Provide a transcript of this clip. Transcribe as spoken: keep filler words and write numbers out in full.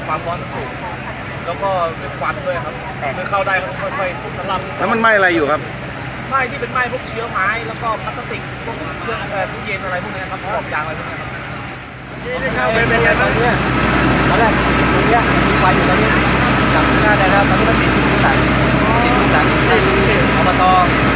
ความร้อนสูงแล้วก็ด้วยควันด้วยครับคือเข้าได้ก็ค่อยๆระลำแล้วมันไหม้อะไรอยู่ครับไหม้ที่เป็นไหม้พวกเชื้อไม้แล้วก็พลาสติกพวกเครื่องแบบตู้เย็นอะไรพวกนี้ครับขอบยางอะไรพวกนี้ครับที่เข้าไปเป็นไงตอนนี้ตอนแรกตรงนี้มีไฟอยู่ตอนนี้จับหน้าได้แล้วตอนนี้มันติดที่หลังติดที่หลังที่อบต